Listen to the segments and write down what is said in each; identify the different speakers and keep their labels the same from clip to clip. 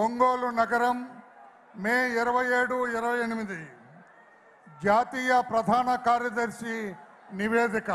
Speaker 1: ఒంగోలు నగరం మే 27, 28 జాతీయ ప్రధాన కార్యదర్శి నివేదిక.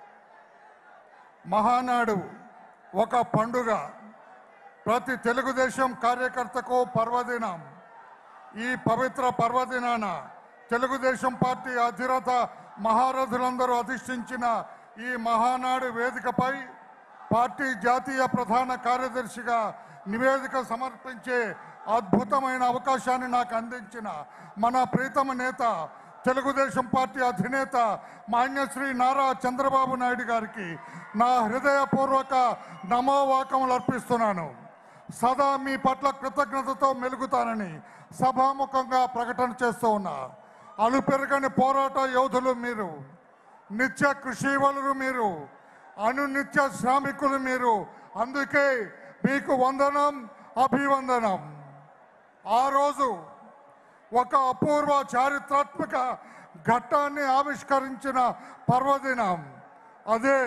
Speaker 1: మహానాడు ఒక పండుగ, ప్రతి తెలుగుదేశం కార్యకర్తకు పర్వదినం. ఈ పవిత్ర పర్వదినాన తెలుగుదేశం పార్టీ అధిరథ మహారథులందరూ అధిష్ఠించిన ఈ మహానాడు వేదికపై పార్టీ జాతీయ ప్రధాన కార్యదర్శిగా నివేదిక సమర్పించే అద్భుతమైన అవకాశాన్ని నాకు అందించిన మన ప్రీతమ నేత, తెలుగుదేశం పార్టీ అధినేత మాన్యశ్రీ నారా చంద్రబాబు నాయుడు గారికి నా హృదయపూర్వక నమోవాకములు అర్పిస్తున్నాను. సదా మీ పట్ల కృతజ్ఞతతో మెలుగుతానని సభాముఖంగా ప్రకటన చేస్తూ ఉన్నా. అలుపెరగని పోరాట యోధులు మీరు, నిత్య కృషివలురు మీరు, అనునిత్య శ్రామికులు మీరు. అందుకే మీకు వందనం, అభివందనం. ఆ రోజు ఒక అపూర్వ చారిత్రాత్మక ఘట్టాన్ని ఆవిష్కరించిన పర్వదినం. అదే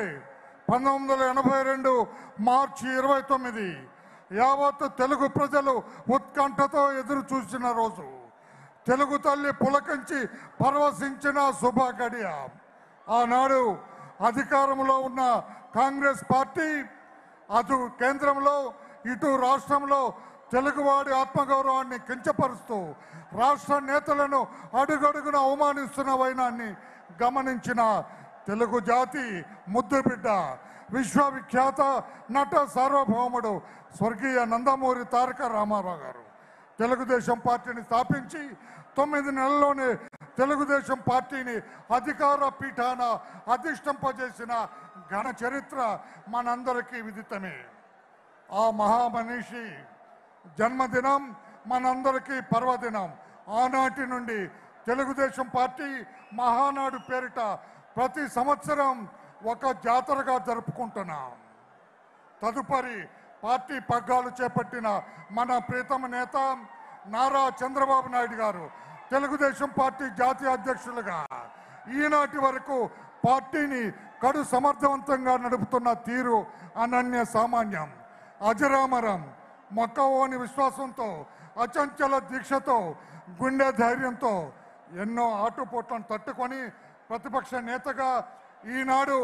Speaker 1: 1982 మార్చి 29 యావత్ తెలుగు ప్రజలు ఉత్కంఠతో ఎదురు చూసిన రోజు. తెలుగు తల్లి పులకించి పరవశించిన శుభ గడియ. ఆనాడు అధికారంలో ఉన్న కాంగ్రెస్ పార్టీ అటు కేంద్రంలో ఇటు రాష్ట్రంలో తెలుగువాడి ఆత్మగౌరవాన్ని కించపరుస్తూ రాష్ట్ర నేతలను అడుగడుగున అవమానిస్తున్న వైనాన్ని గమనించిన తెలుగు జాతి ముద్దుబిడ్డ, విశ్వవిఖ్యాత నట సార్వభౌముడు స్వర్గీయ నందమూరి తారక రామారావు గారు తెలుగుదేశం పార్టీని స్థాపించి 9 నెలల్లోనే తెలుగుదేశం పార్టీని అధికార పీఠాన అధిష్ఠింపజేసిన ఘన చరిత్ర మనందరికీ విదితమే. ఆ మహామనీషి జన్మదినం మనందరికీ పర్వదినం. ఆనాటి నుండి తెలుగుదేశం పార్టీ మహానాడు పేరిట ప్రతి సంవత్సరం ఒక జాతరగా జరుపుకుంటున్నాం. తదుపరి పార్టీ పగ్గాలు చేపట్టిన మన ప్రీతమ నేత నారా చంద్రబాబు నాయుడు గారు తెలుగుదేశం పార్టీ జాతీయ అధ్యక్షులుగా ఈనాటి వరకు పార్టీని కడు సమర్థవంతంగా నడుపుతున్న తీరు అనన్య సామాన్యం, అజరామరం. మొక్కవోని విశ్వాసంతో, అచంచల దీక్షతో, గుండె ధైర్యంతో ఎన్నో ఆటుపోట్లను తట్టుకొని ప్రతిపక్ష నేతగా ఈనాడు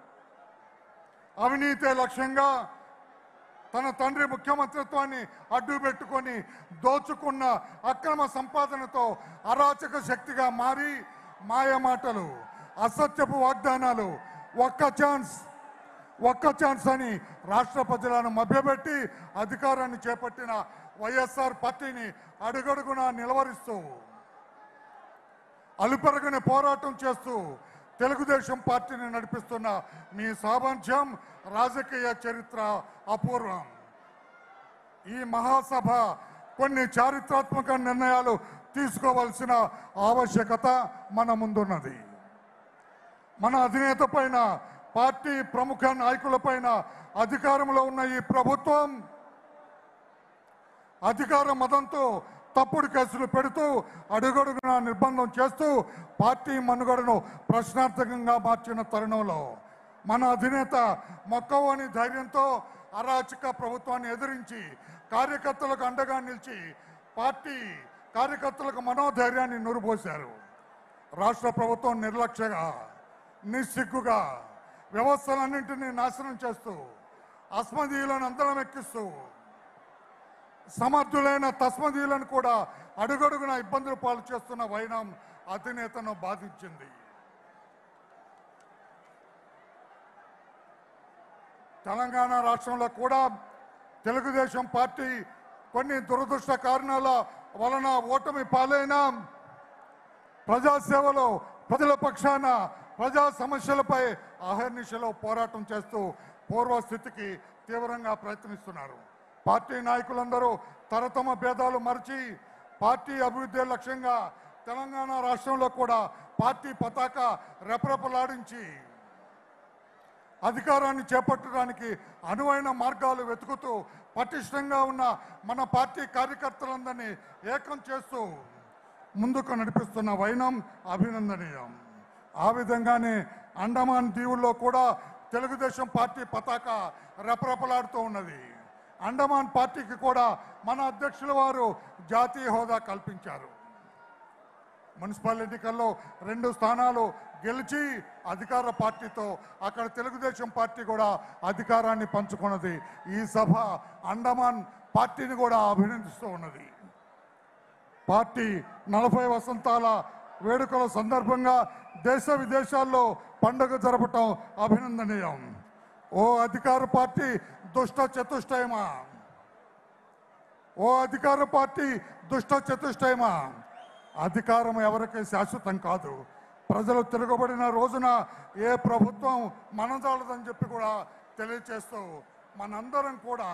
Speaker 1: అవినీతి లక్ష్యంగా తన తండ్రి ముఖ్యమంత్రిత్వాన్ని అడ్డు పెట్టుకొని దోచుకున్న అక్రమ సంపాదనతో అరాచక శక్తిగా మారి మాయమాటలు, అసత్యపు వాగ్దానాలు, ఒక్క ఛాన్స్ అని రాష్ట్ర ప్రజలను మభ్యపెట్టి అధికారాన్ని చేపట్టిన వైఎస్ఆర్ పార్టీని అడుగడుగునా నిలవరిస్తూ అలుపెరగని పోరాటం చేస్తూ తెలుగుదేశం పార్టీని నడిపిస్తున్న మీ సామర్థ్యం, రాజకీయ చరిత్ర అపూర్వం. ఈ మహాసభ కొన్ని చారిత్రాత్మక నిర్ణయాలు తీసుకోవాల్సిన ఆవశ్యకత మన ముందున్నది. మన అధినేత పైన, పార్టీ ప్రముఖ నాయకులపైన అధికారంలో ఉన్న ఈ ప్రభుత్వం అధికార మదంతో తప్పుడు కేసులు పెడుతూ అడుగడుగునా నిర్బంధం చేస్తూ పార్టీ మనుగడను ప్రశ్నార్థకంగా మార్చిన తరుణంలో మన అధినేత మొక్కవోని ధైర్యంతో అరాచక ప్రభుత్వాన్ని ఎదిరించి కార్యకర్తలకు అండగా నిలిచి పార్టీ కార్యకర్తలకు మనోధైర్యాన్ని నూరుపోశారు. రాష్ట్ర ప్రభుత్వం నిర్లక్ష్యంగా, నిస్సిగ్గుగా వ్యవస్థలన్నింటినీ నాశనం చేస్తూ అస్మదీయులను అందరం ఎక్కిస్తూ సమర్థులైన తస్మదీయులను కూడా అడుగడుగున ఇబ్బందులు పాలు చేస్తున్న వైనం అధినేతను బాధించింది. తెలంగాణ రాష్ట్రంలో కూడా తెలుగుదేశం పార్టీ కొన్ని దురదృష్ట కారణాల వలన ఓటమి పాలైన ప్రజాసేవలో ప్రజల పక్షాన ప్రజా సమస్యలపై అహర్నిశలో పోరాటం చేస్తూ పూర్వస్థితికి తీవ్రంగా ప్రయత్నిస్తున్నారు. పార్టీ నాయకులందరూ తరతమ భేదాలు మరిచి పార్టీ అభివృద్ధి లక్ష్యంగా తెలంగాణ రాష్ట్రంలో కూడా పార్టీ పతాక రెపరెపలాడించి అధికారాన్ని చేపట్టడానికి అనువైన మార్గాలు వెతుకుతూ పటిష్టంగా ఉన్న మన పార్టీ కార్యకర్తలందరినీ ఏకం చేస్తూ ముందుకు నడిపిస్తున్న వైనం అభినందనీయం. ఆ విధంగానే అండమాన్ దీవుల్లో కూడా తెలుగుదేశం పార్టీ పతాక రెపరెపలాడుతూ ఉన్నది. అండమాన్ పార్టీకి కూడా మన అధ్యక్షుల వారు జాతీయ హోదా కల్పించారు. మున్సిపల్ ఎన్నికల్లో 2 స్థానాలు గెలిచి అధికార పార్టీతో అక్కడ తెలుగుదేశం పార్టీ కూడా అధికారాన్ని పంచుకున్నది. ఈ సభ అండమాన్ పార్టీని కూడా అభినందిస్తూ ఉన్నది. పార్టీ 40 వసంతాల వేడుకల సందర్భంగా దేశ విదేశాల్లో పండుగ జరపటం అభినందనీయం. ఓ అధికార పార్టీ దుష్ట చతుష్టయమా, ఓ అధికార పార్టీ దుష్ట చతుష్టయమా. అధికారం ఎవరికీ శాశ్వతం కాదు. ప్రజలు తిరగబడిన రోజున ఏ ప్రభుత్వం మనజాలదని చెప్పి కూడా తెలియచేస్తూ మనందరం కూడా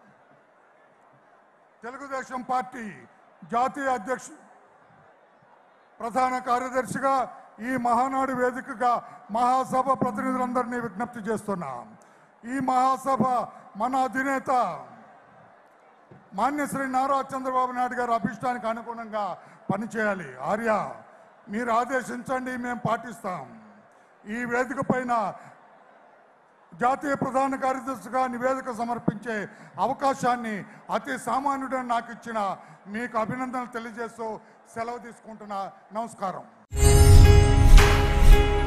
Speaker 1: తెలుగుదేశం పార్టీ జాతీయ అధ్యక్షుడు ప్రధాన కార్యదర్శిగా ఈ మహానాడు వేదికగా మహాసభ ప్రతినిధులందరినీ విజ్ఞప్తి చేస్తున్నాం. ఈ మహాసభ మన అధినేత మాన్యశ్రీ నారా చంద్రబాబు నాయుడు గారి అభిష్టానికి అనుగుణంగా పనిచేయాలి. ఆర్య మీరు ఆదేశించండి, మేము పాటిస్తాం. ఈ వేదిక పైన జాతీయ ప్రధాన కార్యదర్శిగా నివేదిక సమర్పించే అవకాశాన్ని అతి సామాన్యుడని నాకు ఇచ్చిన మీకు అభినందనలు తెలియజేస్తూ సెలవు తీసుకుంటున్నా. నమస్కారం.